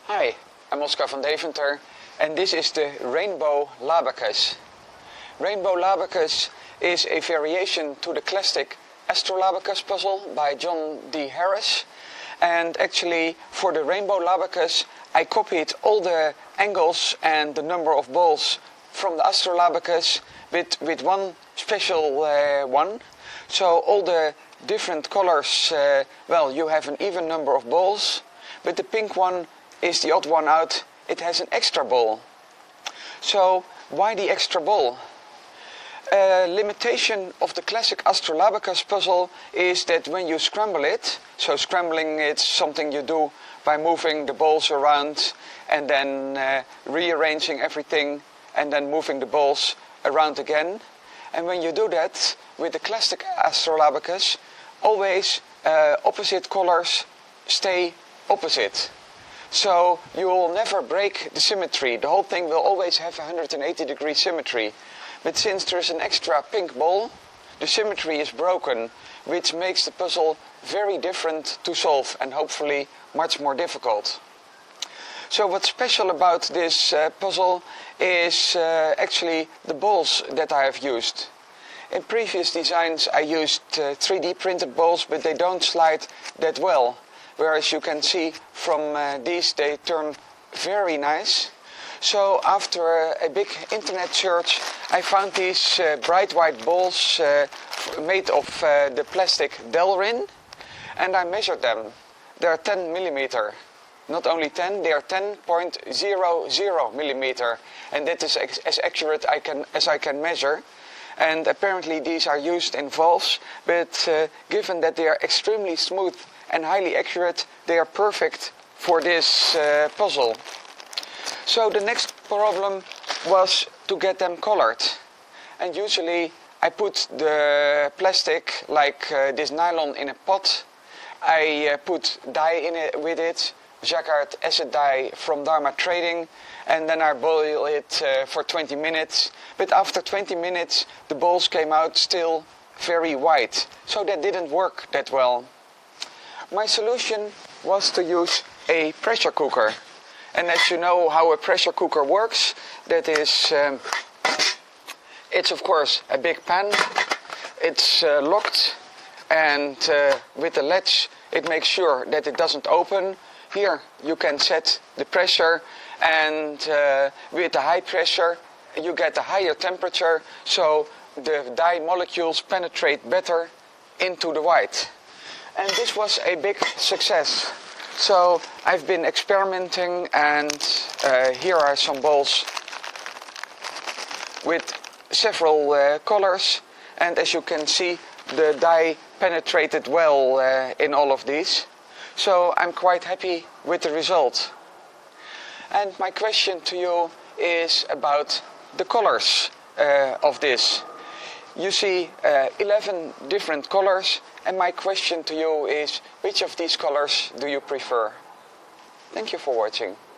Hi, I'm Oscar van Deventer and this is the Rainbow Labacus. Rainbow Labacus is a variation to the classic Astrolabacus puzzle by John D. Harris, and actually for the Rainbow Labacus I copied all the angles and the number of balls from the Astrolabacus with one special one. So all the different colors, you have an even number of balls, but the pink one is the odd one out. It has an extra ball. So why the extra ball? Limitation of the classic Astrolabacus puzzle is that when you scramble it, so scrambling it's something you do by moving the balls around and then rearranging everything and then moving the balls around again. And when you do that with the classic Astrolabacus, always opposite colors stay opposite. So you will never break the symmetry. The whole thing will always have 180-degree symmetry. But since there's an extra pink ball, the symmetry is broken, which makes the puzzle very different to solve and hopefully much more difficult. So what's special about this puzzle is actually the balls that I have used. In previous designs I used 3D printed balls, but they don't slide that well. Whereas you can see from these they turn very nice. So after a big internet search I found these bright white balls made of the plastic Delrin, and I measured them. They are 10 millimeter. Not only 10, they are 10.00 millimeter, and that is as accurate as I can measure. And apparently these are used in valves, but given that they are extremely smooth and highly accurate, they are perfect for this puzzle. So the next problem was to get them colored. And usually I put the plastic, like this nylon, in a pot. I put dye in it with it, Jacquard acid dye from Dharma Trading, and then I boil it for 20 minutes. But after 20 minutes the balls came out still very white, so that didn't work that well. My solution was to use a pressure cooker. And as you know how a pressure cooker works, that is, it's of course a big pan. It's locked, and with the latch it makes sure that it doesn't open. Here you can set the pressure, and with the high pressure you get a higher temperature, so the dye molecules penetrate better into the white. And this was a big success. So I've been experimenting, and here are some balls with several colors, and as you can see the dye penetrated well in all of these. So I'm quite happy with the result. And my question to you is about the colors of this. You see 11 different colors, and my question to you is, which of these colors do you prefer? Thank you for watching.